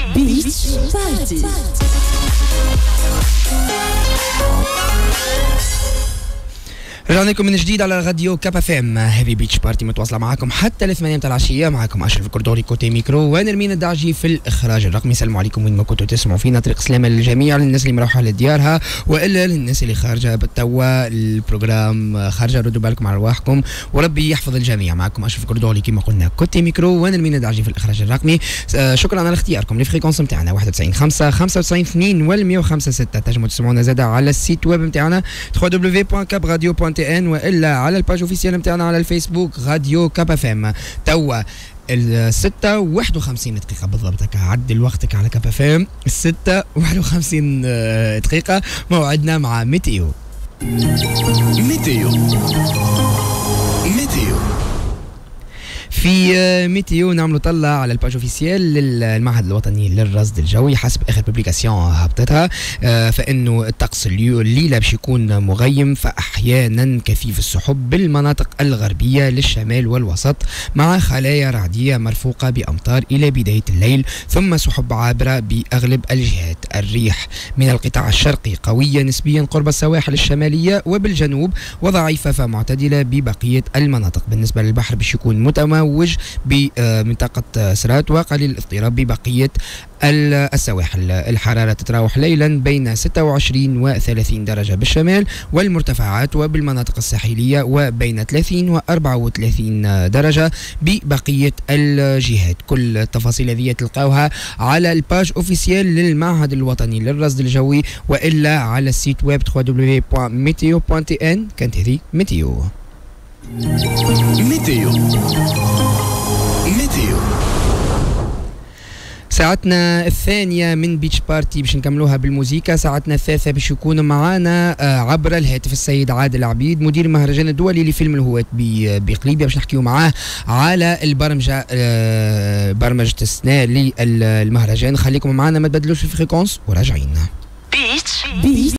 بيتش بارتي. رجعنا لكم من جديد على راديو كاب اف ام. هذه بيتش بارتي متواصله معاكم حتى ل 8 متاع العشيه. معاكم اشرف الكردوري كوتي ميكرو ونرمين الدعجي في الاخراج الرقمي. السلام عليكم وين ما كنتوا تسمعوا فينا. طريق سلامه للجميع، للناس اللي مروحه لديارها والا للناس اللي خارجه بالتوا البروجرام خارجه. ردوا بالكم على رواحكم وربي يحفظ الجميع. معكم اشرف الكردوري كما قلنا كوتي ميكرو ونرمين الدعجي في الاخراج الرقمي. شكرا على اختياركم للفريكونس نتاعنا 91.5 95.2 وال105.6. تنجموا تسمعونا زاده على السيت ويب نتاعنا www.cabradio.tn والا على الباج اوفيسيال نتاعنا على الفيسبوك راديو كاب اف ام. توا 6:51 دقيقة بالضبط. عدل وقتك على كاب اف ام 6:51 دقيقة. موعدنا مع ميتيو. في ميتيو نعملوا طلة على الباج اوفيسيال للمعهد الوطني للرصد الجوي. حسب اخر بوبليكاسيون هبطتها فانه الطقس الليله باش يكون مغيم، فاحيانا كثيف السحب بالمناطق الغربيه للشمال والوسط مع خلايا رعديه مرفوقه بامطار الى بدايه الليل، ثم سحب عابره باغلب الجهات. الريح من القطاع الشرقي قويه نسبيا قرب السواحل الشماليه وبالجنوب، وضعيفه فمعتدله ببقيه المناطق. بالنسبه للبحر باش يكون متموج بمنطقة سرات وقليل الاضطراب ببقية السواحل. الحرارة تتراوح ليلا بين 26 و 30 درجة بالشمال والمرتفعات وبالمناطق الساحلية، وبين 30 و 34 درجة ببقية الجهات. كل التفاصيل هذه تلقاوها على الباج اوفيسيال للمعهد الوطني للرصد الجوي والا على السيت ويب www.meteo.tn. كانت هذه ميتيو. ساعتنا الثانية من بيتش بارتي باش نكملوها بالموسيقى. ساعتنا الثالثة باش يكون معانا عبر الهاتف السيد عادل عبيد مدير المهرجان الدولي لفيلم الهواة بقليبية، باش نحكيو معاه على البرمجة برمجة السنة للمهرجان. خليكم معانا ما تبدلوش الفريكونس وراجعين. بيتش